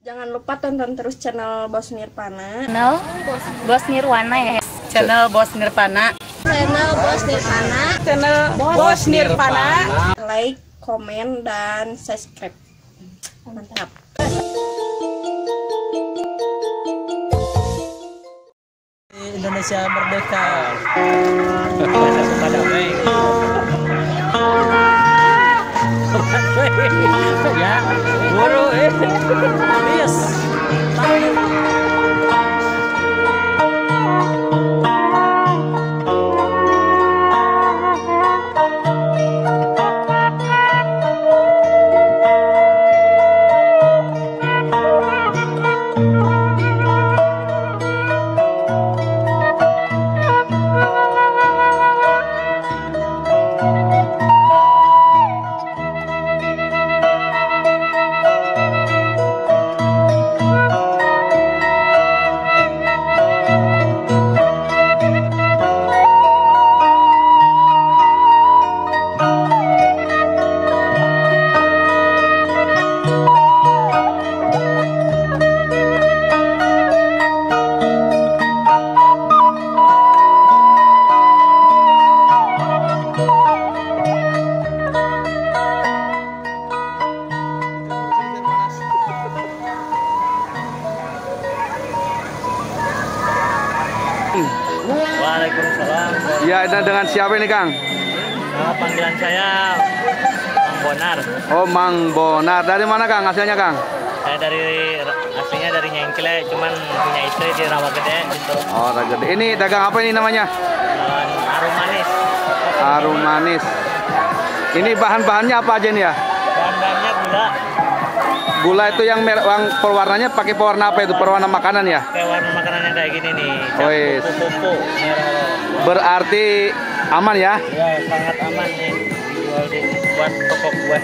Jangan lupa tonton terus channel Bos Nirvana. Channel Bos Nirwana ya. Channel Bos Nirvana. Channel Bos Nirvana. Channel Bos Nirvana. Like, komen, dan subscribe. Mantap. Indonesia merdeka. Indonesia damai. Ya, guru yes. Waalaikumsalam. Ya, dan dengan siapa ini, Kang? Panggilan saya Mang Bonar. Oh, Mang Bonar. Dari mana, Kang? Hasilnya, Kang? Saya aslinya dari Nyengkle, cuman punya istri di Rawagede gitu. Oh, Rawagede. Ini dagang apa ini namanya? Harum manis. Harum manis. Ini bahan-bahannya apa aja nih ya? Bahan-bahannya gula. Gula itu yang pewarnanya pakai pewarna apa itu? Pewarna makanan ya? Kayak warna makanannya kayak gini nih. Oh, yes. Kupu-kupu merah. Berarti aman ya? Ya, sangat aman nih. Buat toko kue.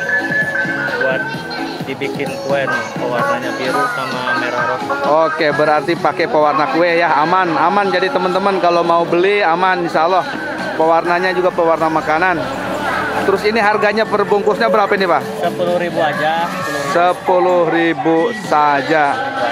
Buat dibikin kue nih. Pewarnanya biru sama merah rosok. Oke, berarti pakai pewarna kue ya. Aman, aman. Jadi teman-teman kalau mau beli aman insya Allah. Pewarnanya juga pewarna makanan. Terus ini harganya per bungkusnya berapa ini, Pak? 10.000 aja. 10.000 saja.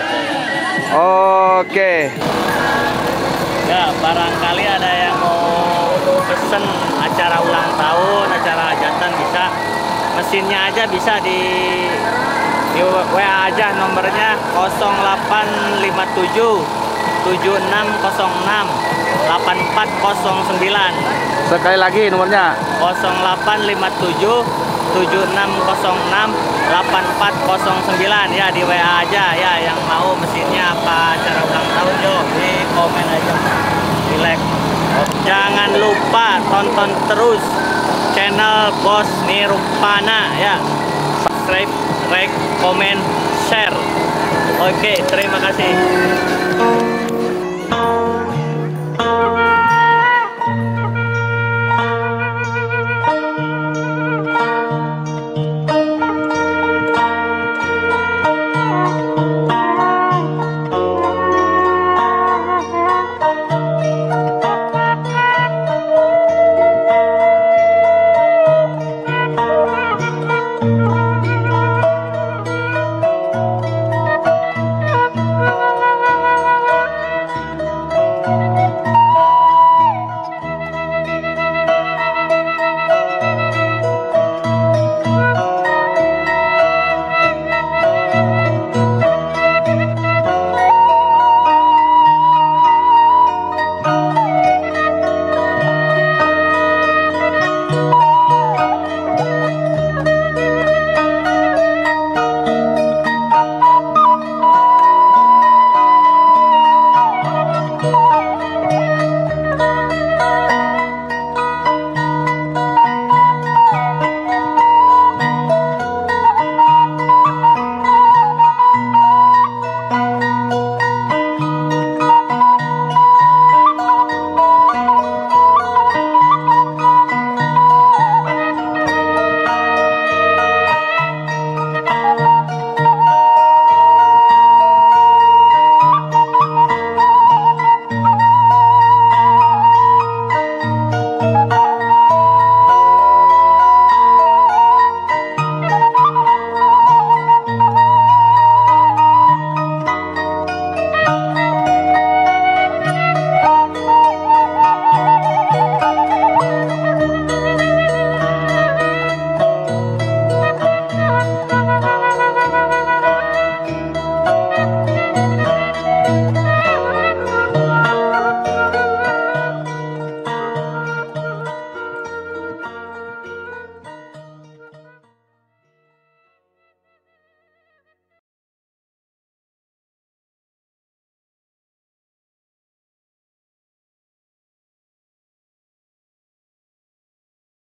Oke. Ya, barangkali ada yang mau pesen acara ulang tahun, acara hajatan bisa. Mesinnya aja bisa di WA aja, nomornya 0857 7606 8409. Sekali lagi nomornya 0857 7606 8409 ya, di WA aja ya, yang mau mesinnya apa acara ulang tahun yo, di komen aja, di like. Jangan lupa tonton terus channel Bos Nirvana ya, subscribe, like, komen, share. Oke, terima kasih.